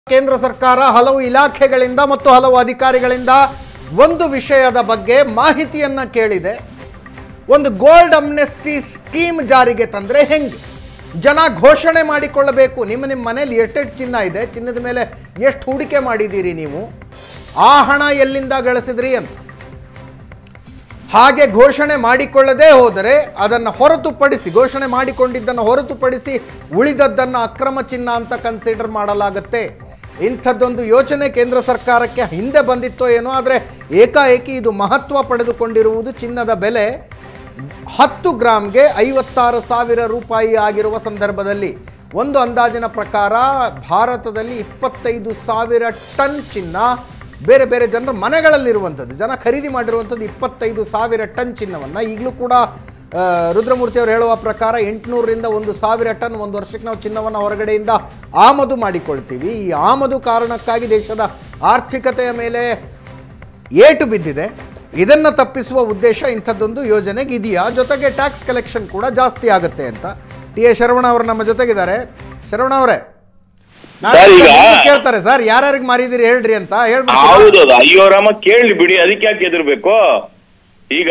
ಕೇಂದ್ರ ಸರ್ಕಾರ ಹಲವು ಇಲಾಖೆಗಳಿಂದ ಮತ್ತು ಹಲವು ಅಧಿಕಾರಿಗಳಿಂದ ಒಂದು ವಿಷಯದ ಬಗ್ಗೆ ಮಾಹಿತಿಯನ್ನ ಕೇಳಿದೆ. ಒಂದು ಗೋಲ್ಡ್ ಅಮ್ನೆಸ್ಟಿ ಸ್ಕೀಮ್ ಜಾರಿಗೆ ತಂದ್ರೆ ಹೆಂಗೆ ಜನ ಘೋಷಣೆ ಮಾಡಿಕೊಳ್ಳಬೇಕು. ನಿಮ್ಮ ಮನೆಯಲ್ಲಿ ಎಷ್ಟು ಚಿನ್ನ ಇದೆ, ಚಿನ್ನದ ಮೇಲೆ ಎಷ್ಟು ಹೂಡಿಕೆ ಮಾಡಿದ್ದೀರಿ, ನೀವು ಆ ಹಣ ಎಲ್ಲಿಂದ ಗಳಿಸಿದ್ರಿ ಅಂತ ಹಾಗೆ ಘೋಷಣೆ ಮಾಡಿಕೊಳ್ಳದೆ ಹೋದರೆ ಅದನ್ನು ಹೊರತುಪಡಿಸಿ, ಘೋಷಣೆ ಮಾಡಿಕೊಂಡಿದ್ದನ್ನು ಹೊರತುಪಡಿಸಿ ಉಳಿದದ್ದನ್ನು ಅಕ್ರಮ ಚಿನ್ನ ಅಂತ ಕನ್ಸಿಡರ್ ಮಾಡಲಾಗುತ್ತೆ. ಇಂಥದ್ದೊಂದು ಯೋಚನೆ ಕೇಂದ್ರ ಸರ್ಕಾರಕ್ಕೆ ಹಿಂದೆ ಬಂದಿತ್ತೋ ಏನೋ, ಆದರೆ ಏಕಾಏಕಿ ಇದು ಮಹತ್ವ ಪಡೆದುಕೊಂಡಿರುವುದು. ಚಿನ್ನದ ಬೆಲೆ 10 ಗ್ರಾಮ್ಗೆ 56,000 ರೂಪಾಯಿ ಆಗಿರುವ ಸಂದರ್ಭದಲ್ಲಿ ಒಂದು ಅಂದಾಜಿನ ಪ್ರಕಾರ ಭಾರತದಲ್ಲಿ 25,000 ಟನ್ ಚಿನ್ನ ಬೇರೆ ಬೇರೆ ಜನರ ಮನೆಗಳಲ್ಲಿರುವಂಥದ್ದು, ಜನ ಖರೀದಿ ಮಾಡಿರುವಂಥದ್ದು 25,000 ಟನ್ ಚಿನ್ನವನ್ನು. ಈಗಲೂ ಕೂಡ ರುದ್ರಮೂರ್ತಿ ಅವರು ಹೇಳುವ ಪ್ರಕಾರ 800ರಿಂದ 1,000 ಟನ್ ಒಂದು ವರ್ಷಕ್ಕೆ ನಾವು ಚಿನ್ನವನ್ನು ಹೊರಗಡೆಯಿಂದ ಆಮದು ಮಾಡಿಕೊಳ್ತೀವಿ. ಈ ಆಮದು ಕಾರಣಕ್ಕಾಗಿ ದೇಶದ ಆರ್ಥಿಕತೆಯ ಮೇಲೆ ಏಟು ಬಿದ್ದಿದೆ. ಇದನ್ನು ತಪ್ಪಿಸುವ ಉದ್ದೇಶ ಇಂಥದ್ದೊಂದು ಯೋಜನೆಗೆ ಇದೆಯಾ? ಜೊತೆಗೆ ಟ್ಯಾಕ್ಸ್ ಕಲೆಕ್ಷನ್ ಕೂಡ ಜಾಸ್ತಿ ಆಗುತ್ತೆ ಅಂತ. ಟಿ ಎ ಶರವಣ ಅವರು ನಮ್ಮ ಜೊತೆಗಿದ್ದಾರೆ. ಶರವಣ ಅವರೇ, ಕೇಳ್ತಾರೆ ಸರ್, ಯಾರ್ಯಾರಿಗೆ ಮಾರಿದಿರಿ ಹೇಳ್ರಿ ಅಂತ ಹೇಳ್ಬೋದು. ಅಯ್ಯೋ ರಾಮ, ಕೇಳಿ ಬಿಡಿ, ಅದಕ್ಕೆ ಯಾಕೆ ಎದುರ್ಬೇಕು? ಈಗ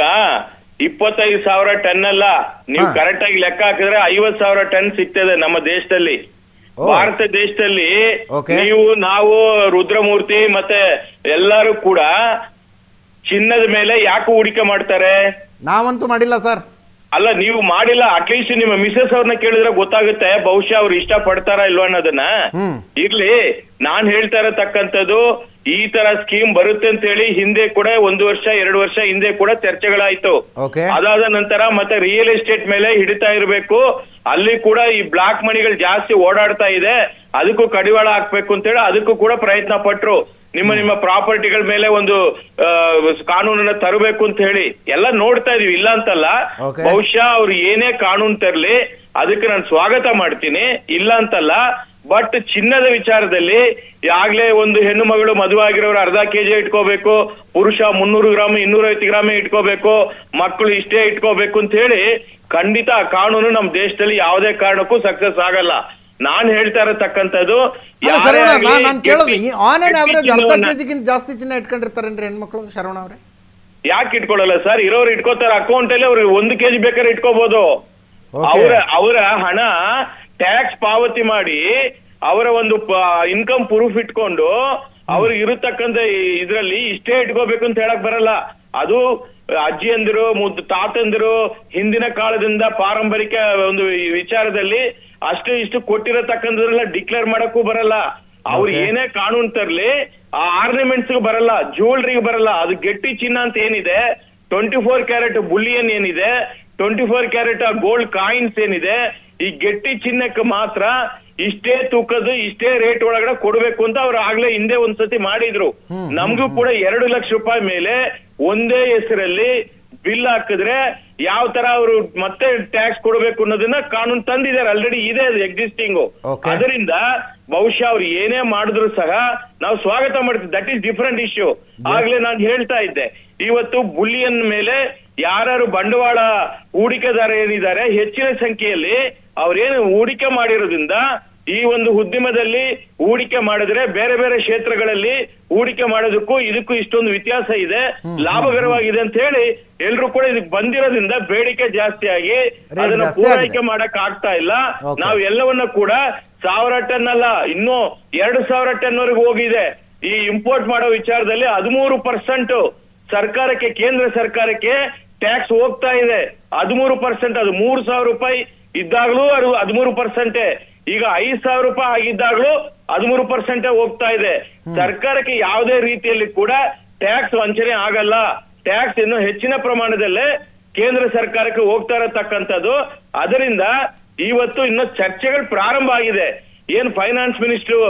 25,000 ಟನ್ ಅಲ್ಲ, ನೀವು ಕರೆಕ್ಟ್ ಆಗಿ ಲೆಕ್ಕ ಹಾಕಿದ್ರೆ 50,000 ಟನ್ ಸಿಗ್ತದೆ ನಮ್ಮ ದೇಶದಲ್ಲಿ, ಭಾರತ ದೇಶದಲ್ಲಿ. ನಾವು ರುದ್ರಮೂರ್ತಿ ಮತ್ತೆ ಎಲ್ಲರೂ ಕೂಡ ಚಿನ್ನದ ಮೇಲೆ ಯಾಕೆ ಹೂಡಿಕೆ ಮಾಡ್ತಾರೆ? ನಾವಂತೂ ಮಾಡಿಲ್ಲ ಸರ್. ಅಲ್ಲ, ನೀವು ಮಾಡಿಲ್ಲ, ಅಟ್ಲೀಸ್ಟ್ ನಿಮ್ಮ ಮಿಸಸ್ ಅವ್ರನ್ನ ಕೇಳಿದ್ರೆ ಗೊತ್ತಾಗುತ್ತೆ ಬಹುಶಃ ಅವ್ರು ಇಷ್ಟ ಪಡ್ತಾರ ಇಲ್ವಾ ಅನ್ನೋದನ್ನ. ಇರ್ಲಿ, ನಾನ್ ಹೇಳ್ತಾ ಇರತಕ್ಕಂಥದ್ದು ಈ ತರ ಸ್ಕೀಮ್ ಬರುತ್ತೆ ಅಂತ ಹೇಳಿ ಹಿಂದೆ ಕೂಡ 1 ವರ್ಷ 2 ವರ್ಷ ಹಿಂದೆ ಕೂಡ ಚರ್ಚೆಗಳಾಯ್ತು. ಅದಾದ ನಂತರ ಮತ್ತೆ ರಿಯಲ್ ಎಸ್ಟೇಟ್ ಮೇಲೆ ಹಿಡಿತಾ ಇರಬೇಕು, ಅಲ್ಲಿ ಕೂಡ ಈ ಬ್ಲಾಕ್ ಮನಿಗಳು ಜಾಸ್ತಿ ಓಡಾಡ್ತಾ ಇದೆ, ಅದಕ್ಕೂ ಕಡಿವಾಳ ಹಾಕ್ಬೇಕು ಅಂತ ಹೇಳಿ ಅದಕ್ಕೂ ಕೂಡ ಪ್ರಯತ್ನ ಪಟ್ರು. ನಿಮ್ಮ ಪ್ರಾಪರ್ಟಿಗಳ ಮೇಲೆ ಒಂದು ಕಾನೂನನ್ನ ತರಬೇಕು ಅಂತ ಹೇಳಿ ಎಲ್ಲ ನೋಡ್ತಾ ಇದೀವಿ, ಇಲ್ಲ ಅಂತಲ್ಲ. ಬಹುಶಃ ಅವ್ರು ಏನೇ ಕಾನೂನು ತರಲಿ ಅದಕ್ಕೆ ನಾನು ಸ್ವಾಗತ ಮಾಡ್ತೀನಿ, ಇಲ್ಲ ಅಂತಲ್ಲ. ಬಟ್ ಚಿನ್ನದ ವಿಚಾರದಲ್ಲಿ ಆಗ್ಲೇ ಒಂದು ಹೆಣ್ಣು ಮಗಳು ಮದುವೆ ಆಗಿರೋರು 1/2 kg ಇಟ್ಕೋಬೇಕು, ಪುರುಷ 300 ಗ್ರಾಮ್ 250 ಗ್ರಾಮ್ ಇಟ್ಕೋಬೇಕು, ಮಕ್ಕಳು ಇಷ್ಟೇ ಇಟ್ಕೋಬೇಕು ಅಂತ ಹೇಳಿ ಖಂಡಿತ ಆ ಕಾನೂನು ನಮ್ಮ ದೇಶದಲ್ಲಿ ಯಾವುದೇ ಕಾರಣಕ್ಕೂ ಸಕ್ಸಸ್ ಆಗಲ್ಲ. ನಾನ್ ಹೇಳ್ತಾ ಇರತಕ್ಕಂಥದ್ದು, ಜಾಸ್ತಿ ಚಿನ್ನ ಇಟ್ಕೊಂಡಿರ್ತಾರೇನ್ರಿ ಹೆಣ್ಮಕ್ಳು? ಶರವಣ ಅವ್ರೆ, ಯಾಕೆ ಇಟ್ಕೊಳ್ಳಲ್ಲ ಸರ್? ಇರೋರು ಇಟ್ಕೋತಾರೆ, ಅಕೌಂಟ್ ಅಲ್ಲಿ ಅವ್ರಿಗೆ 1 kg ಬೇಕಾದ್ರೆ ಇಟ್ಕೋಬಹುದು. ಅವರ ಹಣ ಟ್ಯಾಕ್ಸ್ ಪಾವತಿ ಮಾಡಿ ಅವರ ಒಂದು ಇನ್ಕಮ್ ಪ್ರೂಫ್ ಇಟ್ಕೊಂಡು ಅವ್ರಿಗೆ ಇರತಕ್ಕಂತ ಇದ್ರಲ್ಲಿ ಇಷ್ಟೇ ಇಟ್ಕೋಬೇಕು ಅಂತ ಹೇಳಕ್ ಬರಲ್ಲ. ಅದು ಅಜ್ಜಿಯಂದಿರು ತಾತಂದಿರು ಹಿಂದಿನ ಕಾಲದಿಂದ ಪಾರಂಪರಿಕ ಒಂದು ವಿಚಾರದಲ್ಲಿ ಅಷ್ಟು ಇಷ್ಟು ಕೊಟ್ಟಿರತಕ್ಕಂಥದ್ರೆಲ್ಲ ಡಿಕ್ಲೇರ್ ಮಾಡಕ್ಕೂ ಬರಲ್ಲ. ಅವ್ರು ಏನೇ ಕಾನೂನು ತರ್ಲಿ ಆ ಆರ್ನಮೆಂಟ್ಸ್ ಬರಲ್ಲ, ಜ್ಯುವೆಲ್ರಿಗೆ ಬರಲ್ಲ. ಅದು ಗಟ್ಟಿ ಚಿನ್ನ ಅಂತ ಏನಿದೆ, 24 ಕ್ಯಾರೆಟ್ ಬುಲಿಯನ್ ಏನಿದೆ, 24 ಕ್ಯಾರೆಟ್ ಗೋಲ್ಡ್ ಕಾಯಿನ್ಸ್ ಏನಿದೆ, ಈ ಗಟ್ಟಿ ಚಿನ್ನಕ್ಕೆ ಮಾತ್ರ ಇಷ್ಟೇ ತೂಕದ್ದು ಇಷ್ಟೇ ರೇಟ್ ಒಳಗಡೆ ಕೊಡ್ಬೇಕು ಅಂತ ಅವ್ರು ಆಗ್ಲೇ ಹಿಂದೆ ಒಂದ್ಸತಿ ಮಾಡಿದ್ರು. ನಮ್ಗೂ ಕೂಡ 2 ಲಕ್ಷ ರೂಪಾಯಿ ಮೇಲೆ ಒಂದೇ ಹೆಸರಲ್ಲಿ ಬಿಲ್ ಹಾಕಿದ್ರೆ ಯಾವ ತರ ಅವರು ಮತ್ತೆ ಟ್ಯಾಕ್ಸ್ ಕೊಡಬೇಕು ಅನ್ನೋದನ್ನ ಕಾನೂನು ತಂದಿದ್ದಾರೆ, ಆಲ್ರೆಡಿ ಇದೆ, ಅದು ಎಕ್ಸಿಸ್ಟಿಂಗ್. ಅದರಿಂದ ಬಹುಶಃ ಅವ್ರು ಏನೇ ಮಾಡಿದ್ರು ಸಹ ನಾವು ಸ್ವಾಗತ ಮಾಡ್ತೀವಿ. That is different issue. ಆಗ್ಲೇ ನಾನು ಹೇಳ್ತಾ ಇದ್ದೆ, ಇವತ್ತು ಬುಲಿಯನ್ ಮೇಲೆ ಯಾರು ಬಂಡವಾಳ ಹೂಡಿಕೆದಾರ ಏನಿದ್ದಾರೆ ಹೆಚ್ಚಿನ ಸಂಖ್ಯೆಯಲ್ಲಿ ಅವ್ರೇನು ಹೂಡಿಕೆ ಮಾಡಿರೋದ್ರಿಂದ ಈ ಒಂದು ಉದ್ಯಮದಲ್ಲಿ ಹೂಡಿಕೆ ಮಾಡಿದ್ರೆ ಬೇರೆ ಬೇರೆ ಕ್ಷೇತ್ರಗಳಲ್ಲಿ ಹೂಡಿಕೆ ಮಾಡೋದಕ್ಕೂ ಇದಕ್ಕೂ ಇಷ್ಟೊಂದು ವ್ಯತ್ಯಾಸ ಇದೆ, ಲಾಭಕರವಾಗಿದೆ ಅಂತ ಹೇಳಿ ಎಲ್ರು ಕೂಡ ಇದಕ್ಕೆ ಬಂದಿರೋದ್ರಿಂದ ಬೇಡಿಕೆ ಜಾಸ್ತಿ ಆಗಿ ಅದನ್ನ ಪೂರೈಕೆ ಮಾಡಕ್ ಆಗ್ತಾ ಇಲ್ಲ. ನಾವು ಎಲ್ಲವನ್ನ ಕೂಡ 1000 ಟನ್ ಅಲ್ಲ, ಇನ್ನೂ 2,000 ಟನ್ ವರೆಗೂ ಹೋಗಿದೆ. ಈ ಇಂಪೋರ್ಟ್ ಮಾಡೋ ವಿಚಾರದಲ್ಲಿ 13% ಸರ್ಕಾರಕ್ಕೆ, ಕೇಂದ್ರ ಸರ್ಕಾರಕ್ಕೆ ಟ್ಯಾಕ್ಸ್ ಹೋಗ್ತಾ ಇದೆ. 13%, ಅದು 3,000 ರೂಪಾಯಿ ಇದ್ದಾಗ್ಲೂ ಅದು 13%. ಈಗ 5,000 ರೂಪಾಯಿ ಆಗಿದ್ದಾಗ್ಲೂ 13% ಹೋಗ್ತಾ ಇದೆ. ಸರ್ಕಾರಕ್ಕೆ ಯಾವುದೇ ರೀತಿಯಲ್ಲಿ ಕೂಡ ಟ್ಯಾಕ್ಸ್ ವಂಚನೆ ಆಗಲ್ಲ. ಟ್ಯಾಕ್ಸ್ ಇನ್ನು ಹೆಚ್ಚಿನ ಪ್ರಮಾಣದಲ್ಲೇ ಕೇಂದ್ರ ಸರ್ಕಾರಕ್ಕೆ ಹೋಗ್ತಾ ಇರತಕ್ಕಂಥದ್ದು. ಅದರಿಂದ ಇವತ್ತು ಇನ್ನು ಚರ್ಚೆಗಳು ಪ್ರಾರಂಭ ಆಗಿದೆ. ಏನ್ ಫೈನಾನ್ಸ್ ಮಿನಿಸ್ಟರ್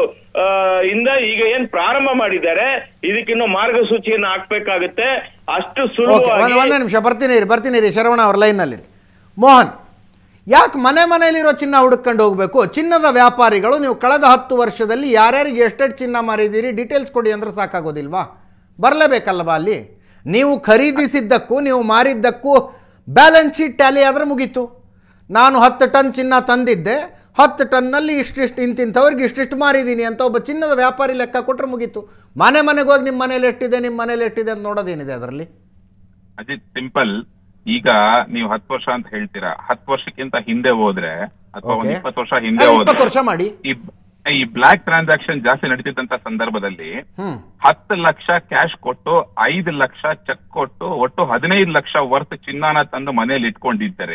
ಇಂದ ಈಗ ಏನ್ ಪ್ರಾರಂಭ ಮಾಡಿದ್ದಾರೆ, ಇದಕ್ಕಿನ್ನು ಮಾರ್ಗಸೂಚಿಯನ್ನು ಹಾಕ್ಬೇಕಾಗುತ್ತೆ. ಅಷ್ಟು ಸುಲಭವಾಗಿ. ಒಂದೇ ನಿಮಿಷ, ಬರ್ತೀನಿ ಶರವಣ ಅವ್ರ ಲೈನ್ ನಲ್ಲಿ. ಮೋಹನ್, ಯಾಕೆ ಮನೆಯಲ್ಲಿರೋ ಚಿನ್ನ ಹುಡುಕೊಂಡು ಹೋಗ್ಬೇಕು? ಚಿನ್ನದ ವ್ಯಾಪಾರಿಗಳು ನೀವು ಕಳೆದ 10 ವರ್ಷದಲ್ಲಿ ಯಾರ್ಯಾರಿಗೆ ಎಷ್ಟೆಷ್ಟು ಚಿನ್ನ ಮಾರಿದ್ದೀರಿ ಡೀಟೇಲ್ಸ್ ಕೊಡಿ ಅಂದ್ರೆ ಸಾಕಾಗೋದಿಲ್ವಾ? ಬರಲೇಬೇಕಲ್ವಾ? ಅಲ್ಲಿ ನೀವು ಖರೀದಿಸಿದ್ದಕ್ಕೂ ನೀವು ಮಾರಿದ್ದಕ್ಕೂ ಬ್ಯಾಲೆನ್ಸ್ ಶೀಟ್ ಟ್ಯಾಲಿ ಆದ್ರೆ ಮುಗೀತು. ನಾನು 10 ಟನ್ ಚಿನ್ನ ತಂದಿದ್ದೆ, 10 ಟನ್ನಲ್ಲಿ ಇಷ್ಟಿಷ್ಟು ಇಂತಿಂಥವ್ರಿಗೆ ಇಷ್ಟಿಷ್ಟು ಮಾರಿದ್ದೀನಿ ಅಂತ ಒಬ್ಬ ಚಿನ್ನದ ವ್ಯಾಪಾರಿ ಲೆಕ್ಕ ಕೊಟ್ಟರೆ ಮುಗೀತು. ಮನೆಗೆ ಹೋಗಿ ನಿಮ್ಮ ಮನೇಲಿ ಎಷ್ಟಿದೆ ಅಂತ ನೋಡೋದೇನಿದೆ ಅದರಲ್ಲಿ? ಅಜಿತ್, ಸಿಂಪಲ್. ಈಗ ನೀವು 10 ವರ್ಷ ಅಂತ ಹೇಳ್ತೀರಾ, 10 ವರ್ಷಕ್ಕಿಂತ ಹಿಂದೆ ಹೋದ್ರೆ ಅಥವಾ 20 ವರ್ಷ ಹಿಂದೆ ಹೋದ್ರೆ 20 ವರ್ಷ ಮಾಡಿ ಈ ಬ್ಲಾಕ್ ಟ್ರಾನ್ಸಾಕ್ಷನ್ ಜಾಸ್ತಿ ನಡೀತಿದ್ದಂತ ಸಂದರ್ಭದಲ್ಲಿ 10 ಲಕ್ಷ ಕ್ಯಾಶ್ ಕೊಟ್ಟು 5 ಲಕ್ಷ ಚೆಕ್ ಕೊಟ್ಟು ಒಟ್ಟು 15 ಲಕ್ಷ ವರ್ತ್ ಚಿನ್ನಾನ ತಂದು ಮನೇಲಿ ಇಟ್ಕೊಂಡಿದ್ದರೆ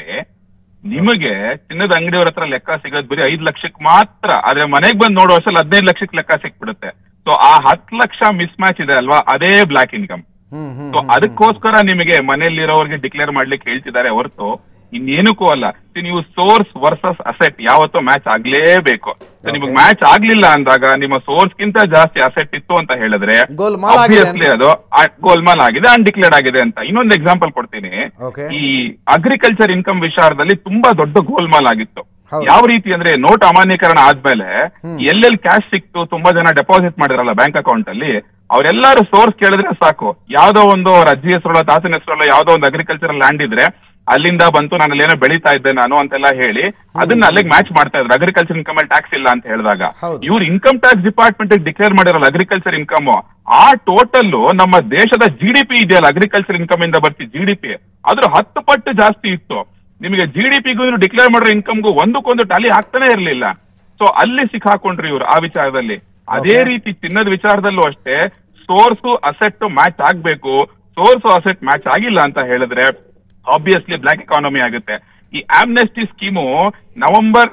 ನಿಮಗೆ ಚಿನ್ನದ ಅಂಗಡಿಯವ್ರ ಹತ್ರ ಲೆಕ್ಕ ಸಿಗೋದು ಬರೀ 5 ಲಕ್ಷಕ್ಕೆ ಮಾತ್ರ. ಆದ್ರೆ ಮನೆಗೆ ಬಂದು ನೋಡೋ ಅಷ್ಟಲ್ಲಿ 15 ಲಕ್ಷಕ್ಕೆ ಲೆಕ್ಕ ಸಿಕ್ಬಿಡುತ್ತೆ. ಸೊ ಆ 10 ಲಕ್ಷ ಮಿಸ್ ಮ್ಯಾಚ್ ಇದೆ ಅಲ್ವಾ, ಅದೇ ಬ್ಲಾಕ್ ಇನ್ಕಮ್. ಸೊ ಅದಕ್ಕೋಸ್ಕರ ನಿಮಗೆ ಮನೆಯಲ್ಲಿರೋರಿಗೆ ಡಿಕ್ಲೇರ್ ಮಾಡ್ಲಿಕ್ಕೆ ಹೇಳ್ತಿದ್ದಾರೆ ಹೊರತು ಇನ್ನೇನಕ್ಕೂ ಅಲ್ಲ. ನೀವು ಸೋರ್ಸ್ ವರ್ಸಸ್ ಅಸೆಟ್ ಯಾವತ್ತೂ ಮ್ಯಾಚ್ ಆಗ್ಲೇಬೇಕು. ನಿಮಗೆ ಮ್ಯಾಚ್ ಆಗ್ಲಿಲ್ಲ ಅಂದಾಗ ನಿಮ್ಮ ಸೋರ್ಸ್ ಗಿಂತ ಜಾಸ್ತಿ ಅಸೆಟ್ ಇತ್ತು ಅಂತ ಹೇಳಿದ್ರೆ ಆಬ್ವಿಯಸ್ಲಿ ಅದು ಗೋಲ್ಮಾಲ್ ಆಗಿದೆ, ಅನ್ಡಿಕ್ಲೇರ್ಡ್ ಆಗಿದೆ ಅಂತ. ಇನ್ನೊಂದು ಎಕ್ಸಾಂಪಲ್ ಕೊಡ್ತೀನಿ. ಈ ಅಗ್ರಿಕಲ್ಚರ್ ಇನ್ಕಮ್ ವಿಚಾರದಲ್ಲಿ ತುಂಬಾ ದೊಡ್ಡ ಗೋಲ್ಮಾಲ್ ಆಗಿತ್ತು. ಯಾವ ರೀತಿ ಅಂದ್ರೆ ನೋಟ್ ಅಮಾನ್ಯೀಕರಣ ಆದ್ಮೇಲೆ ಎಲ್ಲೆಲ್ಲಿ ಕ್ಯಾಶ್ ಸಿಕ್ತು, ತುಂಬಾ ಜನ ಡೆಪಾಸಿಟ್ ಮಾಡಿದ್ರಲ್ಲ ಬ್ಯಾಂಕ್ ಅಕೌಂಟ್ ಅಲ್ಲಿ, ಅವರೆಲ್ಲರೂ ಸೋರ್ಸ್ ಕೇಳಿದ್ರೆ ಸಾಕು, ಯಾವ್ದೋ ಒಂದು ಅವ್ರ ಅಜ್ಜಿ ಹೆಸರಲ್ಲ ತಾತನ ಹೆಸರಲ್ಲ ಯಾವ್ದೋ ಒಂದು ಅಗ್ರಿಕಲ್ಚರಲ್ ಲ್ಯಾಂಡ್ ಇದ್ರೆ ಅಲ್ಲಿಂದ ಬಂತು, ನಾನು ಏನೋ ಬೆಳೀತಾ ಇದ್ದೆ ನಾನು ಅಂತೆಲ್ಲ ಹೇಳಿ ಅದನ್ನ ಅಲ್ಲಿಗೆ ಮ್ಯಾಚ್ ಮಾಡ್ತಾ ಇದ್ರು. ಅಗ್ರಿಕಲ್ಚರ್ ಇನ್ಕಮ್ ಅಲ್ಲಿ ಟ್ಯಾಕ್ಸ್ ಇಲ್ಲ ಅಂತ ಹೇಳಿದಾಗ ಇವ್ರು ಇನ್ಕಮ್ ಟ್ಯಾಕ್ಸ್ ಡಿಪಾರ್ಟ್ಮೆಂಟ್ ಡಿಕ್ಲೇರ್ ಮಾಡಿರಲ್ಲ ಅಗ್ರಿಕಲ್ಚರ್ ಇನ್ಕಮ್, ಆ ಟೋಟಲ್ ನಮ್ಮ ದೇಶದ GDP ಇದೆಯಲ್ಲ ಅಗ್ರಿಕಲ್ಚರ್ ಇನ್ಕಮ್ ಇಂದ ಬರ್ತಿ GDP ಅದ್ರ 10 ಪಟ್ಟು ಜಾಸ್ತಿ ಇತ್ತು. ನಿಮಗೆ GDPಗೂ ಡಿಕ್ಲೇರ್ ಮಾಡಿರೋ ಇನ್ಕಮ್ಗೂ ಒಂದಕ್ಕೊಂದು ಟ್ಯಾಲಿ ಆಗ್ತಾನೆ ಇರಲಿಲ್ಲ. ಸೊ ಅಲ್ಲಿ ಸಿಕ್ಕಾಕೊಂಡ್ರಿ ಇವ್ರು ಆ ವಿಚಾರದಲ್ಲಿ. ಅದೇ ರೀತಿ ಚಿನ್ನದ ವಿಚಾರದಲ್ಲೂ ಅಷ್ಟೇ ಸೋರ್ಸು ಅಸೆಟ್ ಮ್ಯಾಚ್ ಆಗ್ಬೇಕು. ಸೋರ್ಸು ಅಸೆಟ್ ಮ್ಯಾಚ್ ಆಗಿಲ್ಲ ಅಂತ ಹೇಳಿದ್ರೆ ಆಬ್ವಿಯಸ್ಲಿ ಬ್ಲಾಕ್ ಎಕಾನಮಿ ಆಗುತ್ತೆ. ಈ ಆಮ್ನೆಸ್ಟಿ ಸ್ಕೀಮು ನವೆಂಬರ್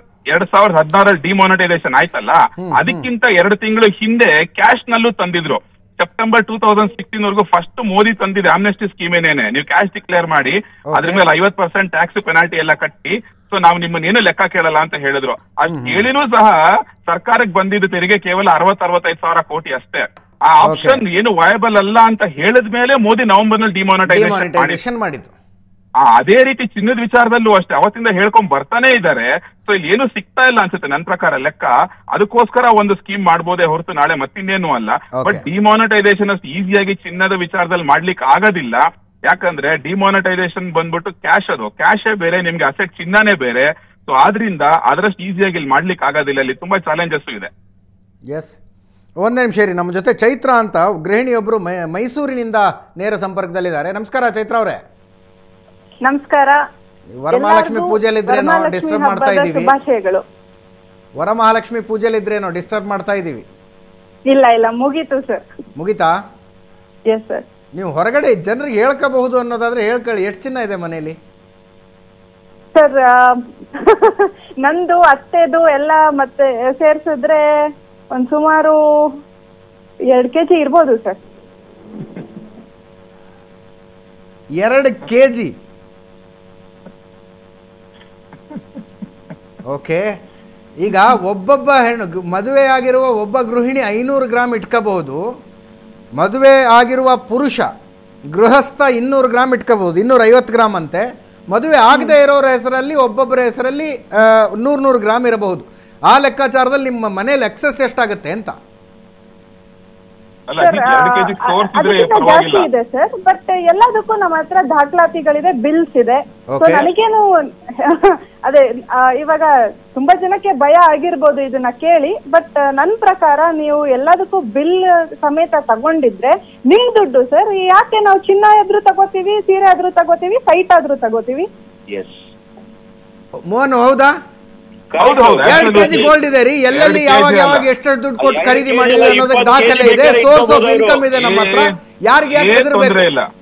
2016 ಡಿಮಾನಿಟೈಸೇಷನ್ ಆಯ್ತಲ್ಲ, ಅದಕ್ಕಿಂತ 2 ತಿಂಗಳು ಹಿಂದೆ ಕ್ಯಾಶ್ ನಲ್ಲೂ ತಂದಿದ್ರು. ಸೆಪ್ಟೆಂಬರ್ 2016 ವರೆಗೂ ಫಸ್ಟ್ ಮೋದಿ ತಂದಿದೆ ಆಮ್ನೆಸ್ಟಿ ಸ್ಕೀಮ್ ಏನೇನೆ, ನೀವು ಕ್ಯಾಶ್ ಡಿಕ್ಲೇರ್ ಮಾಡಿ ಅದ್ರ ಮೇಲೆ 50% ಟ್ಯಾಕ್ಸ್ ಪೆನಾಲ್ಟಿ ಎಲ್ಲ ಕಟ್ಟಿ, ಸೊ ನಾವು ನಿಮ್ಮನ್ನೇನು ಲೆಕ್ಕ ಕೇಳಲ್ಲ ಅಂತ ಹೇಳಿದ್ರು. ಅಷ್ಟು ಹೇಳಿನೂ ಸಹ ಸರ್ಕಾರಕ್ಕೆ ಬಂದಿದ್ದು ತೆರಿಗೆ ಕೇವಲ 60-65 ಸಾವಿರ ಕೋಟಿ ಅಷ್ಟೇ. ಆ ಆಪ್ಷನ್ ಏನು ವಯಬಲ್ ಅಲ್ಲ ಅಂತ ಹೇಳಿದ ಮೇಲೆ ಮೋದಿ ನವೆಂಬರ್ ನಲ್ಲಿ ಡಿಮಾನಿಟೈಸೇಷನ್ ಮಾಡಿದ್ದು. ಅದೇ ರೀತಿ ಚಿನ್ನದ ವಿಚಾರದಲ್ಲೂ ಅಷ್ಟೇ ಅವತ್ತಿಂದ ಹೇಳ್ಕೊಂಡ್ ಬರ್ತಾನೆ ಇದ್ದಾರೆ. ಸೊ ಇಲ್ಲಿ ಏನು ಸಿಗ್ತಾ ಇಲ್ಲ ಅನ್ಸುತ್ತೆ ನನ್ನ ಪ್ರಕಾರ ಲೆಕ್ಕ. ಅದಕ್ಕೋಸ್ಕರ ಒಂದು ಸ್ಕೀಮ್ ಮಾಡಬಹುದೇ ಹೊರತು ನಾಳೆ ಮತ್ತಿನ್ನೇನು ಅಲ್ಲ. ಬಟ್ ಡಿಮಾನಿಟೈಸೇಷನ್ ಅಷ್ಟು ಈಸಿಯಾಗಿ ಚಿನ್ನದ ವಿಚಾರದಲ್ಲಿ ಮಾಡ್ಲಿಕ್ಕೆ ಆಗೋದಿಲ್ಲ. ಯಾಕಂದ್ರೆ ಡಿಮಾನಿಟೈಸೇಷನ್ ಬಂದ್ಬಿಟ್ಟು ಕ್ಯಾಶ್, ಅದು ಕ್ಯಾಶೇ ಬೇರೆ, ನಿಮ್ಗೆ ಅಸೆಟ್ ಚಿನ್ನನೇ ಬೇರೆ. ಸೊ ಆದ್ರಿಂದ ಅದರಷ್ಟು ಈಸಿಯಾಗಿ ಇಲ್ಲಿ ಮಾಡ್ಲಿಕ್ಕೆ ಆಗೋದಿಲ್ಲ. ಇಲ್ಲಿ ತುಂಬಾ ಚಾಲೆಂಜಸ್ ಇದೆ. ಎಸ್, ಒಂದೇ ನಿಮಿಷ ರೀ. ನಮ್ಮ ಜೊತೆ ಚೈತ್ರ ಅಂತ ಗೃಹಿಣಿಯೊಬ್ರು ಮೈಸೂರಿನಿಂದ ನೇರ ಸಂಪರ್ಕದಲ್ಲಿದ್ದಾರೆ. ನಮಸ್ಕಾರ ಚೈತ್ರ ಅವರೇ. ನಮಸ್ಕಾರ. ವರಮಹಾಲಕ್ಷ್ಮಿ ಪೂಜೆಲಿದ್ರೇನೋ ಡಿಸ್ಟರ್ಬ್ ಮಾಡ್ತಾ ಇದೀವಿ. ವರಮಹಾಲಕ್ಷ್ಮಿ ಪೂಜೆಲಿದ್ರೇನೋ ಡಿಸ್ಟರ್ಬ್ ಮಾಡ್ತಾ ಇದೀವಿ. ಇಲ್ಲ ಮುಗೀತು ಸರ್. ಮುಗೀತಾ? Yes sir. ನೀವು ಹೊರಗಡೆ ಜನರಿಗೆ ಹೇಳ್ಕೋಬಹುದು ಅನ್ನೋದಾದ್ರೆ ಹೇಳ್ಕೊಳ್ಳಿ. ಎಷ್ಟು ಚಿನ್ನ ಇದೆ ಮನೆಯಲ್ಲಿ? ಸರ್ ನಂದು ಅತ್ತೆದು ಎಲ್ಲ ಮತ್ತೆ ಸೇರ್ಸಿದ್ರೆ ಒಂದ್ ಸುಮಾರು 2 kg ಇರ್ಬೋದು ಸರ್. 2 kg? ಓಕೆ. ಈಗ ಒಬ್ಬೊಬ್ಬ ಮದುವೆ ಆಗಿರುವ ಒಬ್ಬ ಗೃಹಿಣಿ 500 ಗ್ರಾಮ್ ಇಟ್ಕೋಬಹುದು. ಮದುವೆ ಆಗಿರುವ ಪುರುಷ ಗೃಹಸ್ಥ 200 ಗ್ರಾಮ್ ಇಟ್ಕೋಬಹುದು, 250 ಗ್ರಾಮ್ ಅಂತೆ. ಮದುವೆ ಆಗದೆ ಇರೋರ ಹೆಸರಲ್ಲಿ ಒಬ್ಬೊಬ್ಬರ ಹೆಸರಲ್ಲಿ 100 ಗ್ರಾಮ್ ಇರಬಹುದು. ಆ ಲೆಕ್ಕಾಚಾರದಲ್ಲಿ ನಿಮ್ಮ ಮನೇಲಿ ಎಕ್ಸೆಸ್ ಎಷ್ಟಾಗುತ್ತೆ ಅಂತ? ಜಾಸ್ತಿ ಇದೆ ಸರ್, ಬಟ್ ಎಲ್ಲದಕ್ಕೂ ನಮ್ಮ ಹತ್ರ ದಾಖಲಾತಿಗಳಿದೆ, ಬಿಲ್ಸ್ ಇದೆ. ಸೊ ನನಗೇನು ಅದೇ ಇವಾಗ ತುಂಬಾ ಜನಕ್ಕೆ ಭಯ ಆಗಿರ್ಬೋದು ಇದನ್ನ ಕೇಳಿ, ಬಟ್ ನನ್ ಪ್ರಕಾರ ನೀವು ಎಲ್ಲದಕ್ಕೂ ಬಿಲ್ ಸಮೇತ ತಗೊಂಡಿದ್ರೆ ನಿಮ್ ದುಡ್ಡು ಸರ್. ಯಾಕೆ ನಾವು ಚಿನ್ನ ಆದ್ರೂ ತಗೋತೀವಿ, ಸೀರೆ ಆದ್ರೂ ತಗೋತೀವಿ, ಸೈಟ್ ಆದ್ರೂ ತಗೋತೀವಿ. ಮೋಹನ್ ಹೌದಾ? 2 kg ಗೋಲ್ಡ್ ಇದೆ ರೀ. ಎಲ್ಲೆಲ್ಲಿ ಯಾವಾಗ ಎಷ್ಟು ದುಡ್ಡು ಕೊಟ್ಟು ಖರೀದಿ ಮಾಡಿಲ್ಲ ಅನ್ನೋದಕ್ಕೆ ದಾಖಲೆ ಇದೆ. ಸೋರ್ಸ್ ಆಫ್ ಇನ್ಕಮ್ ಇದೆ ನಮ್ಮ ಹತ್ರ. ಯಾರಿಗೆ ಯಾಕೆ ಹೆದರ್ಬೇಕು?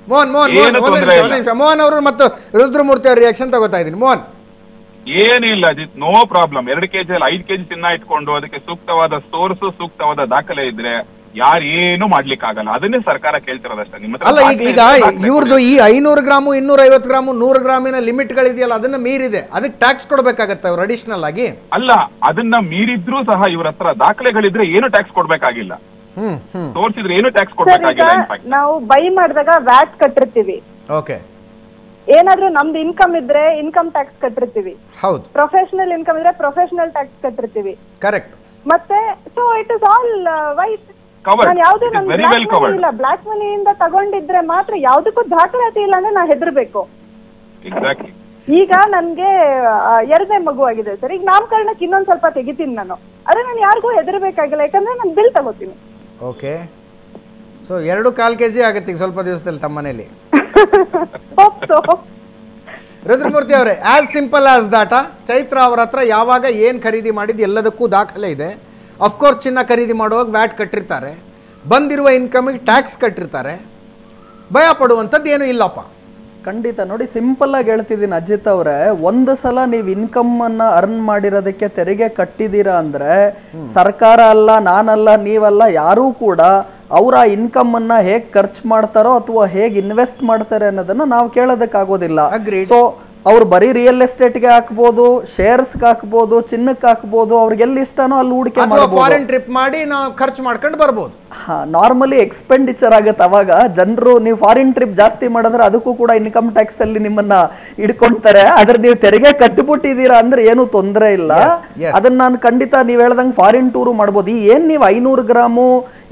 ಮೋಹನ್ ಅವರು ಮತ್ತು ರುದ್ರಮೂರ್ತಿ ಅವ್ರ ರಿಯಾಕ್ಷನ್ ತಗೋತಾ ಇದೀನಿ. ಮೋಹನ್, ಏನಿಲ್ಲ Ajit, no problem. 2 kg 5 kg ಚಿನ್ನ ಇಟ್ಕೊಂಡು ಅದಕ್ಕೆ ಸೂಕ್ತವಾದ ಸೋರ್ಸ್, ಸೂಕ್ತವಾದ ದಾಖಲೆ ಇದ್ರೆ ಯಾರೇನು ಮಾಡ್ಲಿಕ್ಕೆ ಆಗಲ್ಲ. ಅದನ್ನೇ ಸರ್ಕಾರ ಕೇಳ್ತಿರೋದಷ್ಟೇ. ಅಲ್ಲ, ಈಗ ಇವ್ರದ್ದು ಈ 500 ಗ್ರಾಮು 250 ಗ್ರಾಮು 100 ಗ್ರಾಮಿನ ಲಿಮಿಟ್ ಗಳಿದೆಯಲ್ಲ, ಅದನ್ನ ಮೀರಿದೆ, ಅದಕ್ಕೆ ಟ್ಯಾಕ್ಸ್ ಕೊಡ್ಬೇಕಾಗತ್ತೆ ಅವ್ರು ಅಡಿಷನಲ್ ಆಗಿ. ಅಲ್ಲ, ಅದನ್ನ ಮೀರಿದ್ರೂ ಸಹ ಇವ್ರ ಹತ್ರ ದಾಖಲೆಗಳಿದ್ರೆ ಏನು ಟ್ಯಾಕ್ಸ್ ಕೊಡ್ಬೇಕಾಗಿಲ್ಲ. ತೋರಿಸಿದ್ರೆ ಏನು ಟ್ಯಾಕ್ಸ್ ಕೊಡ್ಬೇಕಾಗಿಲ್ಲ. ನಾವು ಬೈ ಮಾಡಿದಾಗ ವ್ಯಾಟ್ ಕಟ್ಟಿರ್ತೀವಿ. ಓಕೆ. ಏನಾದ್ರೂ ನಮ್ದು ಇನ್ಕಮ್ ಇದ್ರೆ ಇನ್ಕಮ್ ಟ್ಯಾಕ್ಸ್ ಕಟ್ಟಿರ್ತೀವಿ. ಹೌದು. ಪ್ರೊಫೆಷನಲ್ ಇನ್ಕಮ್ ಇದ್ರೆ ಪ್ರೊಫೆಷನಲ್ ಟ್ಯಾಕ್ಸ್ ಕಟ್ಟಿರ್ತೀವಿ. ಕರೆಕ್ಟ್. ಮತ್ತೆ so it is all white. ನಾನು ಯಾವ್ದು ಇಲ್ಲ, ಬ್ಲಾಕ್ ಮನಿಯಿಂದ ತಗೊಂಡಿದ್ರೆ ಮಾತ್ರ ಯಾವ್ದಕ್ಕೂ ದಾಖಲಾತಿ ಇಲ್ಲ ಅಂದ್ರೆ ನಾ ಹೆದರ್ಬೇಕು. ಈಗ ನನ್ಗೆ 2ನೇ ಮಗು ಆಗಿದೆ ಸರ್. ಈಗ ನಾಮಕರಣಕ್ಕೆ ಇನ್ನೊಂದ್ ಸ್ವಲ್ಪ ತೆಗಿತೀನಿ ನಾನು. ಆದ್ರೆ ನಾನು ಯಾರಿಗೂ ಹೆದರ್ಬೇಕಾಗಿಲ್ಲ, ಯಾಕಂದ್ರೆ ನಾನು ಬಿಲ್ ತಗೋತೀನಿ. ಓಕೆ, ಸೊ 2.25 kg ಆಗುತ್ತೆ ಈಗ ಸ್ವಲ್ಪ ದಿವಸದಲ್ಲಿ ತಮ್ಮ ಮನೇಲಿ. ರುದ್ರಮೂರ್ತಿ ಅವರೇ, as simple as that. Chaitra ಅವ್ರ ಹತ್ರ ಯಾವಾಗ ಏನು ಖರೀದಿ ಮಾಡಿದ್ದು ಎಲ್ಲದಕ್ಕೂ ದಾಖಲೆ ಇದೆ. ಅಫ್ಕೋರ್ಸ್ ಚಿನ್ನ ಖರೀದಿ ಮಾಡುವಾಗ ವ್ಯಾಟ್ ಕಟ್ಟಿರ್ತಾರೆ, ಬಂದಿರುವ ಇನ್ಕಮಿಗೆ ಟ್ಯಾಕ್ಸ್ ಕಟ್ಟಿರ್ತಾರೆ, ಭಯ ಪಡುವಂಥದ್ದು ಏನೂ ಇಲ್ಲಪ್ಪ. ಖಂಡಿತ ನೋಡಿ, ಸಿಂಪಲ್ ಆಗಿ ಹೇಳ್ತಿದ್ದೀನಿ ಅಜಿತ್ ಅವರೇ, ಒಂದು ಸಲ ನೀವು ಇನ್ಕಮ್ ಅನ್ನ ಅರ್ನ್ ಮಾಡಿರೋದಕ್ಕೆ ತೆರಿಗೆ ಕಟ್ಟಿದ್ದೀರಾ ಅಂದ್ರೆ ಸರ್ಕಾರ ಅಲ್ಲ, ನಾನಲ್ಲ, ನೀವಲ್ಲ, ಯಾರೂ ಕೂಡ ಅವರ ಇನ್ಕಮ್ ಅನ್ನ ಹೇಗೆ ಖರ್ಚು ಮಾಡ್ತಾರೋ ಅಥವಾ ಹೇಗೆ ಇನ್ವೆಸ್ಟ್ ಮಾಡ್ತಾರೆ ಅನ್ನೋದನ್ನ ನಾವು ಕೇಳೋದಕ್ಕಾಗೋದಿಲ್ಲ. ಸೊ ಅವ್ರು ಬರೀ ರಿಯಲ್ ಎಸ್ಟೇಟ್ಗೆ ಹಾಕ್ಬೋದು, ಶೇರ್ಸ್ಗೆ ಹಾಕ್ಬೋದು, ಚಿನ್ನಕ್ಕೆ ಹಾಕ್ಬೋದು, ಅವ್ರಿಗೆ ಎಲ್ಲಿ ಇಷ್ಟನೋ ಅಲ್ಲಿ ಹೂಡಿಕೆ ಮಾಡ್ಬೋದು. ಫಾರಿನ್ ಟ್ರಿಪ್ ಮಾಡಿ ನಾವು ಖರ್ಚು ಮಾಡ್ಕೊಂಡು ಬರ್ಬೋದು. ನಾರ್ಮಲಿ ಎಕ್ಸ್ಪೆಂಡಿಚರ್ ಆಗುತ್ತೆ. ಅವಾಗ ಜನರು ನೀವು ಫಾರಿನ್ ಟ್ರಿಪ್ ಜಾಸ್ತಿ ಮಾಡಿದ್ರೆ ಅದಕ್ಕೂ ಕೂಡ ಇನ್ಕಮ್ ಟ್ಯಾಕ್ಸ್ ಅಲ್ಲಿ ನಿಮ್ಮನ್ನ ಹಿಡ್ಕೊಂತಾರೆ. ಆದ್ರೆ ನೀವು ತೆರಿಗೆ ಕಟ್ಟಿಬಿಟ್ಟಿದ್ದೀರಾ ಅಂದ್ರೆ ಏನು ತೊಂದರೆ ಇಲ್ಲ. ಅದನ್ನ ನಾನು ಖಂಡಿತ ನೀವು ಹೇಳ್ದಂಗೆ ಫಾರಿನ್ ಟೂರು ಮಾಡ್ಬೋದು. ಈ ಏನ್ ನೀವು 500 ಗ್ರಾಮು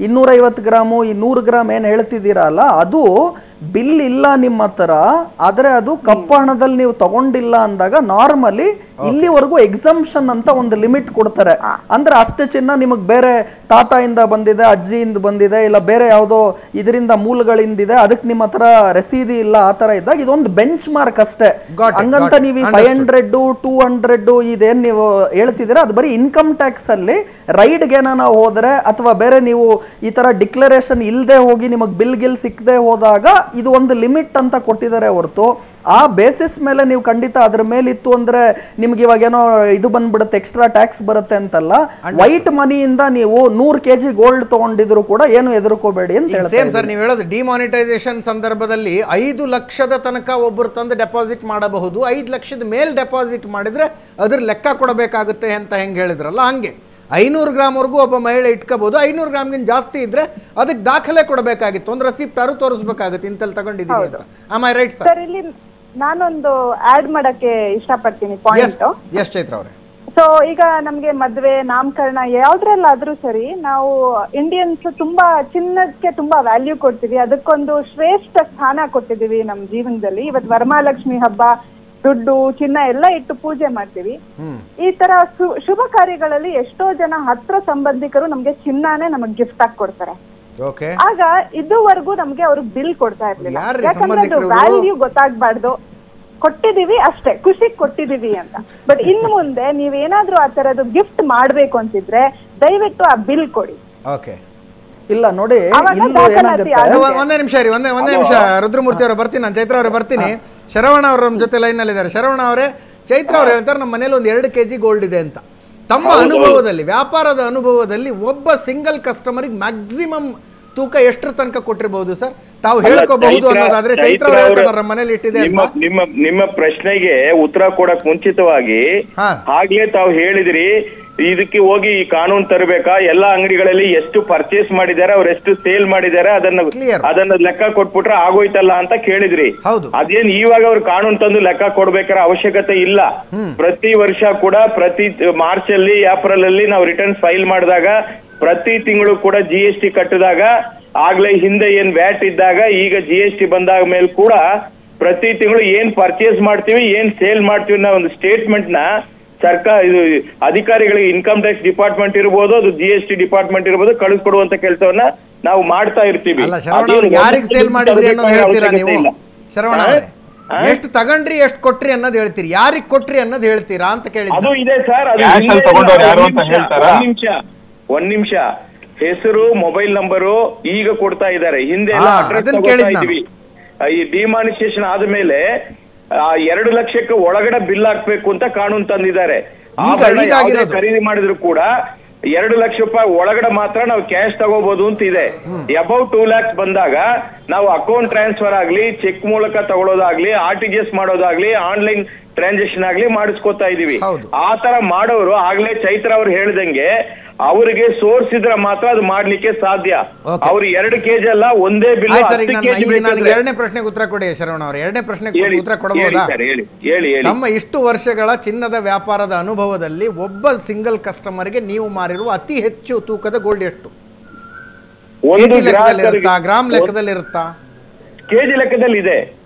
250 ಗ್ರಾಮು ಈ 100 ಗ್ರಾಮ್ ಏನ್ ಹೇಳ್ತಿದ್ದೀರಲ್ಲ, ಅದು ಬಿಲ್ ಇಲ್ಲ ನಿಮ್ಮ ಹತ್ರ, ಆದ್ರೆ ಅದು ಕಪ್ಪು ಹಣದಲ್ಲಿ ನೀವು ತಗೊಂಡಿಲ್ಲ ಅಂದಾಗ ನಾರ್ಮಲಿ ಇಲ್ಲಿವರೆಗೂ ಎಕ್ಸಂಪ್ಷನ್ ಅಂತ ಒಂದು ಲಿಮಿಟ್ ಕೊಡ್ತಾರೆ. ಅಂದ್ರೆ ಅಷ್ಟೇ ಚಿನ್ನ ನಿಮಗೆ ಬೇರೆ ತಾತ ಬಂದಿದೆ, ಅಜ್ಜಿಯಿಂದ ಬಂದಿದೆ, ಇಲ್ಲ ಬೇರೆ ಯಾವುದೋ ಇದರಿಂದ ಮೂಲಗಳಿಂದಿದೆ, ಅದಕ್ಕೆ ನಿಮ್ಮ ಹತ್ರ ರಸೀದಿ ಇಲ್ಲ, ಆ ತರ ಇದ್ದಾಗ ಇದೊಂದು ಬೆಂಚ್ ಮಾರ್ಕ್ ಅಷ್ಟೇ. ಹಂಗಂತ ನೀವು 500 200 ಇದೇನ್ ನೀವು ಹೇಳ್ತಿದ್ದೀರಾ ಅದು ಬರೀ ಇನ್ಕಮ್ ಟ್ಯಾಕ್ಸ್ ಅಲ್ಲಿ ರೈಡ್ಗೆ ನಾವು ಹೋದ್ರೆ ಅಥವಾ ಬೇರೆ ನೀವು ಈ ತರ ಡಿಕ್ಲರೇಷನ್ ಇಲ್ಲದೆ ಹೋಗಿ ನಿಮಗೆ ಬಿಲ್ ಗಿಲ್ ಸಿಕ್ಕದೆ ಹೋದಾಗ ಇದು ಒಂದು ಲಿಮಿಟ್ ಅಂತ ಕೊಟ್ಟಿದ್ದಾರೆ ಹೊರತು ಆ ಬೇಸಿಸ್ ಮೇಲೆ ನೀವು ಖಂಡಿತ ಅದ್ರ ಮೇಲೆ ಇತ್ತು ಅಂದ್ರೆ ನಿಮ್ಗೆ ಇವಾಗ ಏನೋ ಇದು ಬಂದ್ಬಿಡುತ್ತೆ, ಎಕ್ಸ್ಟ್ರಾ ಟ್ಯಾಕ್ಸ್ ಬರುತ್ತೆ ಅಂತಲ್ಲ. ವೈಟ್ ಮನಿಯಿಂದ ನೀವು 100 kg ಗೋಲ್ಡ್ ತಗೊಂಡಿದ್ರು ಕೂಡ ಏನು ಎದುರ್ಕೋಬೇಡಿ ಅಂತ ಹೇಳ್ತಾರೆ. ಸರ್ ನೀವು ಹೇಳೋದು ಡಿಮಾನಿಟೈಸೇಷನ್ ಸಂದರ್ಭದಲ್ಲಿ 5 ಲಕ್ಷದ ತನಕ ಒಬ್ಬರು ತಂದು ಡೆಪಾಸಿಟ್ ಮಾಡಬಹುದು, 5 ಲಕ್ಷದ ಮೇಲೆ ಡೆಪಾಸಿಟ್ ಮಾಡಿದ್ರೆ ಅದ್ರ ಲೆಕ್ಕ ಕೊಡಬೇಕಾಗುತ್ತೆ ಅಂತ ಹೆಂಗೆ ಹೇಳಿದ್ರಲ್ಲ ಹಂಗೆ 500 ಗ್ರಾಮ್ವರೆಗೂ ಒಬ್ಬ ಮಹಿಳೆ ಇಟ್ಕೋಬಹುದು. 500 ಗ್ರಾಮ್ಗಿಂತ ಜಾಸ್ತಿ ಇದ್ರೆ ಅದಕ್ಕೆ ದಾಖಲೆ ಕೊಡಬೇಕಾಗಿತ್ತು, ಒಂದು ರೆಸಿಪ್ಟ್ ಆರು ತೋರಿಸಬೇಕಾಗುತ್ತೆ ಇಂತಲ್ಲಿ ತಗೊಂಡಿದ್ದೀವಿ ಅಂತ. Am I right sir? ಇಲ್ಲಿ ನಾನೊಂದು ಆಡ್ ಮಾಡಕ್ಕೆ ಇಷ್ಟಪಡ್ತೀನಿ ಪಾಯಿಂಟ್. ಎಸ್ ಚೈತ್ರ ಅವರೇ, ಸೊ ಈಗ ನಮ್ಗೆ ಮದ್ವೆ ನಾಮಕರಣ ಯಾವ್ದ್ರಲ್ಲಾದ್ರೂ ಸರಿ, ನಾವು ಇಂಡಿಯನ್ಸ್ ತುಂಬಾ ಚಿನ್ನಕ್ಕೆ ತುಂಬಾ ವ್ಯಾಲ್ಯೂ ಕೊಡ್ತೀವಿ, ಅದಕ್ಕೊಂದು ಶ್ರೇಷ್ಠ ಸ್ಥಾನ ಕೊಟ್ಟಿದೀವಿ ನಮ್ಮ ಜೀವನದಲ್ಲಿ. ಇವತ್ತು ವರಮಹಾಲಕ್ಷ್ಮಿ ಹಬ್ಬ, ದುಡ್ಡು ಚಿನ್ನ ಎಲ್ಲ ಇಟ್ಟು ಪೂಜೆ ಮಾಡ್ತೀವಿ. ಈ ತರ ಶುಭ ಕಾರ್ಯಗಳಲ್ಲಿ ಎಷ್ಟೋ ಜನ ಹತ್ರ ಸಂಬಂಧಿಕರು ನಮ್ಗೆ ಚಿನ್ನಾನೇ ನಮಗ್ ಗಿಫ್ಟ್ ಆಗಿ ಕೊಡ್ತಾರೆ. ಆಗ ಇದುವರೆಗೂ ನಮ್ಗೆ ಅವ್ರು ಬಿಲ್ ಕೊಡ್ತಾ ಇರ್ಲಿಲ್ಲ, ಯಾಕಂದ್ರೆ ಅದು ವ್ಯಾಲ್ಯೂ ಗೊತ್ತಾಗ್ಬಾರ್ದು. ಕೊಟ್ಟಿದೀವಿ ಅಷ್ಟೇ, ಖುಷಿ ಕೊಟ್ಟಿದೀವಿ ಅಂತ. ಬಟ್ ಇನ್ನು ಮುಂದೆ ನೀವೇನಾದ್ರೂ ಆ ತರದ್ದು ಗಿಫ್ಟ್ ಮಾಡ್ಬೇಕು ಅಂತಿದ್ರೆ ದಯವಿಟ್ಟು ಆ ಬಿಲ್ ಕೊಡಿ. ಇಲ್ಲ ನೋಡಿ, ಒಂದೇ ನಿಮಿಷ ರೀ, ಒಂದೇ ನಿಮಿಷ. ರುದ್ರಮೂರ್ತಿ ಅವರು ಬರ್ತೀನಿ, ನಾನು ಚೈತ್ರ ಅವರೇ ಬರ್ತೀನಿ. ಶರವಣ ಅವರು ನಮ್ಮ ಜೊತೆ ಲೈನ್ ನಲ್ಲಿ ಇದ್ದಾರೆ. ಶರವಣ ಅವರೇ, ಚೈತ್ರ ಅವ್ರು ಹೇಳ್ತಾರೆ ನಮ್ಮ ಮನೇಲಿ ಒಂದು 2 kg ಗೋಲ್ಡ್ ಇದೆ ಅಂತ. ತಮ್ಮ ಅನುಭವದಲ್ಲಿ, ವ್ಯಾಪಾರದ ಅನುಭವದಲ್ಲಿ ಒಬ್ಬ ಸಿಂಗಲ್ ಕಸ್ಟಮರಿಗೆ ಮ್ಯಾಕ್ಸಿಮಮ್ ತೂಕ ಎಷ್ಟರ ತನಕ ಕೊಟ್ಟಿರಬಹುದು ಸರ್? ತಾವು ಹೇಳ್ಕೋಬಹುದು ಅನ್ನೋದಾದ್ರೆ ಚೈತ್ರ ಅವರು ಹೇಳ್ತಾರೆ ನಮ್ಮ ಮನೇಲಿ ಇಟ್ಟಿದೆ. ನಿಮ್ಮ ಪ್ರಶ್ನೆಗೆ ಉತ್ತರ ಕೊಡಕ್ ಮುಂಚಿತವಾಗಿ ಹಾಗೆ ತಾವು ಹೇಳಿದ್ರಿ, ಇದಕ್ಕೆ ಹೋಗಿ ಈ ಕಾನೂನು ತರಬೇಕಾ, ಎಲ್ಲಾ ಅಂಗಡಿಗಳಲ್ಲಿ ಎಷ್ಟು ಪರ್ಚೇಸ್ ಮಾಡಿದ್ದಾರೆ, ಅವ್ರು ಎಷ್ಟು ಸೇಲ್ ಮಾಡಿದ್ದಾರೆ ಅದನ್ನ ಲೆಕ್ಕ ಕೊಟ್ಬಿಟ್ರೆ ಆಗೋಯ್ತಲ್ಲ ಅಂತ ಕೇಳಿದ್ರಿ. ಅದೇನ್ ಇವಾಗ ಅವ್ರು ಕಾನೂನು ತಂದು ಲೆಕ್ಕ ಕೊಡ್ಬೇಕಾದ್ರೆ ಅವಶ್ಯಕತೆ ಇಲ್ಲ. ಪ್ರತಿ ವರ್ಷ ಕೂಡ ಪ್ರತಿ ಮಾರ್ಚ್ ಅಲ್ಲಿ ಏಪ್ರಿಲ್ ಅಲ್ಲಿ ನಾವು ರಿಟರ್ನ್ಸ್ ಫೈಲ್ ಮಾಡಿದಾಗ ಪ್ರತಿ ತಿಂಗಳು ಕೂಡ GST ಕಟ್ಟಿದಾಗ, ಆಗ್ಲೇ ಹಿಂದೆ ಏನ್ ವ್ಯಾಟ್ ಇದ್ದಾಗ ಈಗ GST ಬಂದಾಗ ಮೇಲೆ ಕೂಡ ಪ್ರತಿ ತಿಂಗಳು ಏನ್ ಪರ್ಚೇಸ್ ಮಾಡ್ತೀವಿ, ಏನ್ ಸೇಲ್ ಮಾಡ್ತೀವಿ ಅನ್ನೋ ಒಂದು ಸ್ಟೇಟ್ಮೆಂಟ್ ನ ಸರ್ಕಾರ ಇದು ಅಧಿಕಾರಿಗಳಿಗೆ ಇನ್ಕಮ್ ಟ್ಯಾಕ್ಸ್ ಡಿಪಾರ್ಟ್ಮೆಂಟ್ ಇರ್ಬೋದು, ಅದು GST ಡಿಪಾರ್ಟ್ಮೆಂಟ್ ಇರ್ಬೋದು, ಕಳಿಸ್ಕೊಡುವಂತ ಕೆಲಸವನ್ನ ನಾವು ಮಾಡ್ತಾ ಇರ್ತೀವಿ. ಯಾರಿಗೆ ಸೇಲ್ ಮಾಡಿದ್ರಿ ಅನ್ನೋದು ಹೇಳ್ತೀರಾ ನೀವು? ಶರವಣ ಅವರೇ, ಎಷ್ಟು ತಗೊಂಡ್ರಿ ಎಷ್ಟು ಕೊಟ್ರಿ ಅನ್ನೋದು ಹೇಳ್ತೀರಿ, ಯಾರಿಗೆ ಕೊಟ್ರಿ ಅನ್ನೋದು ಹೇಳ್ತೀರಾ ಅಂತ ಕೇಳಿ. ಅದು ಇದೆ ಸರ್, ಒಂದ್ ನಿಮಿಷ. ಹೆಸರು, ಮೊಬೈಲ್ ನಂಬರು ಈಗ ಕೊಡ್ತಾ ಇದ್ದಾರೆ, ಹಿಂದೆ ಎಲ್ಲ ಅಡ್ರೆಸ್ ಕೊಡ್ತಾ ಇದ್ವಿ. ಈ ಡಿಮಾನಿಟೈಸೇಷನ್ ಆದ್ಮೇಲೆ 2 ಲಕ್ಷಕ್ಕೆ ಒಳಗಡೆ ಬಿಲ್ ಹಾಕ್ಬೇಕು ಅಂತ ಕಾನೂನು ತಂದಿದ್ದಾರೆ. ಖರೀದಿ ಮಾಡಿದ್ರು ಕೂಡ 2 ಲಕ್ಷ ರೂಪಾಯಿ ಒಳಗಡೆ ಮಾತ್ರ ನಾವು ಕ್ಯಾಶ್ ತಗೋಬಹುದು ಅಂತ ಇದೆ. ಅಬೌವ್ 2 lakhs ಬಂದಾಗ ನಾವು ಅಕೌಂಟ್ ಟ್ರಾನ್ಸ್ಫರ್ ಆಗ್ಲಿ, ಚೆಕ್ ಮೂಲಕ ತಗೊಳ್ಳೋದಾಗ್ಲಿ, RTGS ಮಾಡೋದಾಗ್ಲಿ, ಆನ್ಲೈನ್ ಟ್ರಾನ್ಸಾಕ್ಷನ್ ಆಗ್ಲಿ ಮಾಡಿಸ್ಕೊತಾ ಇದೀವಿ. ಆ ತರ ಮಾಡೋರು ಆಗ್ಲೇ ಚೈತ್ರ ಅವ್ರು ಹೇಳ್ದಂಗೆ ಅವರಿಗೆ ಸೋರ್ಸ್ ಇದ್ರೆ ಮಾತ್ರ ಅದು ಮಾಡ್ಲಿಕ್ಕೆ ಸಾಧ್ಯ. ಅವ್ರು 2 kg ಅಲ್ಲ, ಒಂದೇ ಬಿಲ್. ಎರಡನೇ ಪ್ರಶ್ನೆಗೆ ಉತ್ತರ ಕೊಡಿ ಶರವಣ ಅವರು. ಎರಡನೇ ಪ್ರಶ್ನೆಗೆ ಉತ್ತರ ಕೊಡಬಹುದಾ? ನಮ್ಮ ಇಷ್ಟು ವರ್ಷಗಳ ಚಿನ್ನದ ವ್ಯಾಪಾರದ ಅನುಭವದಲ್ಲಿ ಒಬ್ಬ ಸಿಂಗಲ್ ಕಸ್ಟಮರ್ಗೆ ನೀವು ಮಾರಿರುವ ಅತಿ ಹೆಚ್ಚು ತೂಕದ ಗೋಲ್ಡ್ ಎಷ್ಟು? ಕೆಜಿ ಲೆಕ್ಕದಲ್ಲಿ ಇರುತ್ತಾ, ಗ್ರಾಮ್ ಲೆಕ್ಕದಲ್ಲಿ ಇರುತ್ತಾ? ಕೆಜಿ ಲೆಕ್ಕದಲ್ಲಿ ಇದೆ.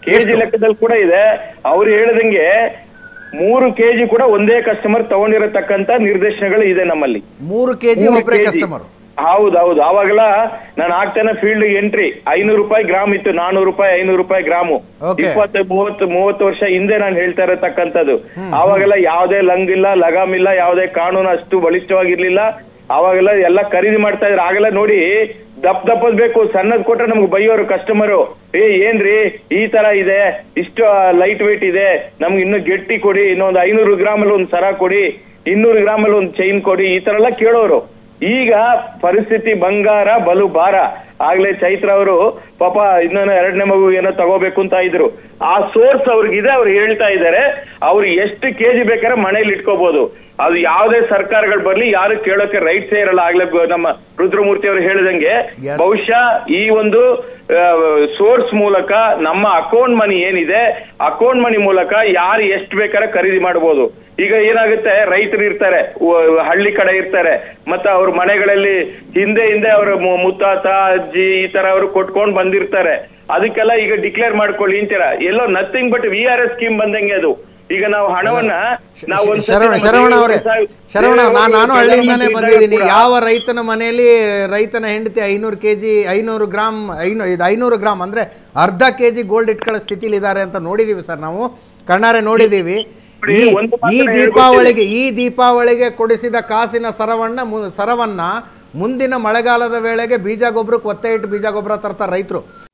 ಕೆಜಿ ಲೆಕ್ಕದಲ್ಲಿ ಕೂಡ ಇದೆ. ಅವ್ರು ಹೇಳಿದಂಗೆ 3 kg ಕೂಡ ಒಂದೇ ಕಸ್ಟಮರ್ ತಗೊಂಡಿರತಕ್ಕಂತ ನಿರ್ದೇಶನಗಳು ಇದೆ ನಮ್ಮಲ್ಲಿ. 3 kg ಒಬ್ಬರೇ ಕಸ್ಟಮರ್. ಹೌದೌದು. ಅವಾಗೆಲ್ಲ ನಾನು ಆಗ್ತಾನೆ ಫೀಲ್ಡ್ ಎಂಟ್ರಿ 500 ರೂಪಾಯಿ ಗ್ರಾಮ್ ಇತ್ತು, 400 ರೂಪಾಯಿ 500 ರೂಪಾಯಿ ಗ್ರಾಮು. 20-30 ವರ್ಷ ಹಿಂದೆ ನಾನು ಹೇಳ್ತಾ ಇರತಕ್ಕಂಥದ್ದು. ಅವಾಗೆಲ್ಲ ಯಾವ್ದೇ ಲಂಗಿಲ್ಲ, ಲಗಾಮಿಲ್ಲ, ಯಾವ್ದೇ ಕಾನೂನು ಅಷ್ಟು ಬಲಿಷ್ಠವಾಗಿರ್ಲಿಲ್ಲ. ಅವಾಗೆಲ್ಲ ಎಲ್ಲ ಖರೀದಿ ಮಾಡ್ತಾ ಇದ್ರು. ಆಗೆಲ್ಲ ನೋಡಿ ದಪ್ಪದ್ ಬೇಕು, ಸಣ್ಣದ್ ಕೊಟ್ರೆ ನಮ್ಗೆ ಬೈಯೋರು ಕಸ್ಟಮರು. ಏನ್ರಿ ಈ ತರ ಇದೆ, ಇಷ್ಟು ಲೈಟ್ ವೇಟ್ ಇದೆ, ನಮ್ಗೆ ಇನ್ನು ಗಟ್ಟಿ ಕೊಡಿ, ಇನ್ನೊಂದು 500 ಗ್ರಾಮಲ್ಲಿ ಒಂದು ಸರ ಕೊಡಿ, 200 ಗ್ರಾಮಲ್ಲಿ ಒಂದು ಚೈನ್ ಕೊಡಿ, ಈ ತರ ಎಲ್ಲ ಕೇಳೋರು. ಈಗ ಪರಿಸ್ಥಿತಿ ಬಂಗಾರ ಬಲು ಭಾರ. ಆಗ್ಲೇ ಚೈತ್ರ ಅವರು ಪಾಪ ಇನ್ನೊಂದು 2ನೇ ಮಗು ಏನೋ ತಗೋಬೇಕು ಅಂತ ಇದ್ರು. ಆ ಸೋರ್ಸ್ ಅವ್ರಿಗಿದೆ, ಅವ್ರು ಹೇಳ್ತಾ ಇದ್ದಾರೆ ಅವ್ರು ಎಷ್ಟು ಕೆಜಿ ಬೇಕಾದ್ರೆ ಮನೇಲಿ ಇಟ್ಕೋಬಹುದು. ಅದು ಯಾವುದೇ ಸರ್ಕಾರಗಳು ಬರ್ಲಿ ಯಾರು ಕೇಳೋಕೆ ರೈಟ್ಸೇ ಇರಲ್ಲ. ಆಗ್ಲೇ ನಮ್ಮ ರುದ್ರಮೂರ್ತಿ ಅವರು ಹೇಳಿದಂಗೆ ಬಹುಶಃ ಈ ಒಂದು ಸೋರ್ಸ್ ಮೂಲಕ ನಮ್ಮ ಅಕೌಂಟ್ ಮನಿ ಏನಿದೆ, ಅಕೌಂಟ್ ಮನಿ ಮೂಲಕ ಯಾರು ಎಷ್ಟು ಬೇಕಾದ್ರೆ ಖರೀದಿ ಮಾಡಬಹುದು. ಈಗ ಏನಾಗುತ್ತೆ, ರೈತರು ಇರ್ತಾರೆ, ಹಳ್ಳಿ ಕಡೆ ಇರ್ತಾರೆ, ಮತ್ತೆ ಅವ್ರ ಮನೆಗಳಲ್ಲಿ ಹಿಂದೆ ಅವ್ರ ಮುತ್ತಾತ ಅಜ್ಜಿ ಈ ತರ ಅವರು ಕೊಟ್ಕೊಂಡ್ ಬಂದಿರ್ತಾರೆ. ಅದಕ್ಕೆಲ್ಲ ಈಗ ಡಿಕ್ಲೇರ್ ಮಾಡ್ಕೊಳ್ಳಿ ಅಂತೀರ. ಎಲ್ಲೋ ನಥಿಂಗ್ ಬಟ್ VRS ಸ್ಕೀಮ್ ಬಂದಂಗೆ ಅದು. ಈಗ ನಾವು ಹಣವನ್ನ ನಾವು ಶರವಣ ನಾನು ಹಳ್ಳಿಯಿಂದಾನೇ ಬಂದಿದ್ದೀನಿ. ಯಾವ ರೈತನ ಮನೆಯಲ್ಲಿ ರೈತನ ಹೆಂಡತಿ 500 kg 500 ಗ್ರಾಮ್ 500 ಗ್ರಾಮ್ ಅಂದ್ರೆ ಅರ್ಧ kg ಗೋಲ್ಡ್ ಇಟ್ಕೊಳ್ಳೋ ಸ್ಥಿತಿಲಿ ಇದ್ದಾರೆ ಅಂತ ನೋಡಿದೀವಿ ಸರ್, ನಾವು ಕಣ್ಣಾರೆ ನೋಡಿದೀವಿ. ಈ ದೀಪಾವಳಿಗೆ ಕೊಡಿಸಿದ ಕಾಸಿನ ಸರವನ್ನ ಮುಂದಿನ ಮಳೆಗಾಲದ ವೇಳೆಗೆ ಬೀಜ ಗೊಬ್ಬರಕ್ಕೆ ಒತ್ತೆ ಇಟ್ಟು ಬೀಜ ಗೊಬ್ಬರ ತರ್ತಾರೆ ರೈತರು.